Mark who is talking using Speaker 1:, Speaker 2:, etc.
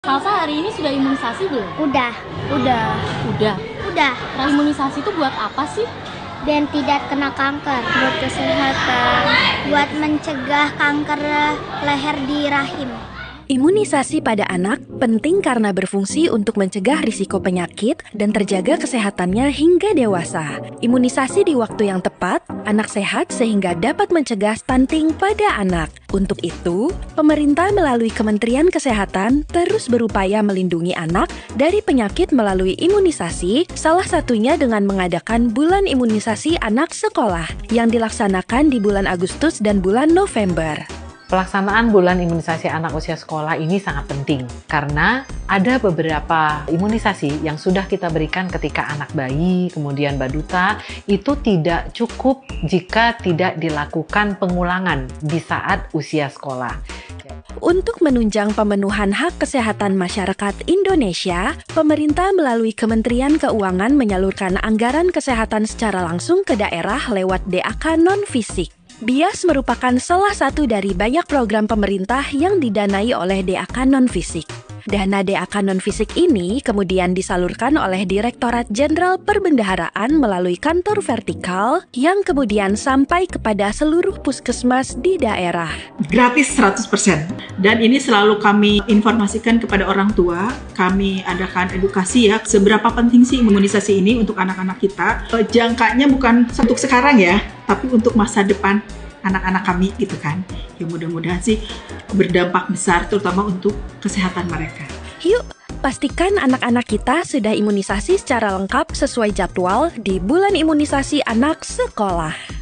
Speaker 1: Salsa hari ini sudah imunisasi belum?
Speaker 2: Udah.
Speaker 1: Udah.
Speaker 2: Nah,
Speaker 1: Imunisasi itu buat apa sih?
Speaker 2: dan tidak kena kanker, buat kesehatan, buat mencegah kanker leher di rahim.
Speaker 3: Imunisasi pada anak penting karena berfungsi untuk mencegah risiko penyakit dan terjaga kesehatannya hingga dewasa. Imunisasi di waktu yang tepat, anak sehat sehingga dapat mencegah stunting pada anak. Untuk itu, pemerintah melalui Kementerian Kesehatan terus berupaya melindungi anak dari penyakit melalui imunisasi, salah satunya dengan mengadakan Bulan Imunisasi Anak Sekolah yang dilaksanakan di bulan Agustus dan bulan November.
Speaker 4: Pelaksanaan bulan imunisasi anak usia sekolah ini sangat penting karena ada beberapa imunisasi yang sudah kita berikan ketika anak bayi, kemudian balita, itu tidak cukup jika tidak dilakukan pengulangan di saat usia sekolah.
Speaker 3: Untuk menunjang pemenuhan hak kesehatan masyarakat Indonesia, pemerintah melalui Kementerian Keuangan menyalurkan anggaran kesehatan secara langsung ke daerah lewat DAK non-fisik. BIAS merupakan salah satu dari banyak program pemerintah yang didanai oleh DAK non-fisik. Dana DAK non-fisik ini kemudian disalurkan oleh Direktorat Jenderal Perbendaharaan melalui kantor vertikal yang kemudian sampai kepada seluruh puskesmas di daerah.
Speaker 5: Gratis 100%. Dan ini selalu kami informasikan kepada orang tua, kami adakan edukasi ya, seberapa penting sih imunisasi ini untuk anak-anak kita. Jangkanya bukan untuk sekarang ya, tapi untuk masa depan anak-anak kami gitu kan. Ya mudah-mudahan sih berdampak besar terutama untuk kesehatan mereka.
Speaker 3: Yuk, pastikan anak-anak kita sudah imunisasi secara lengkap sesuai jadwal di Bulan Imunisasi Anak Sekolah.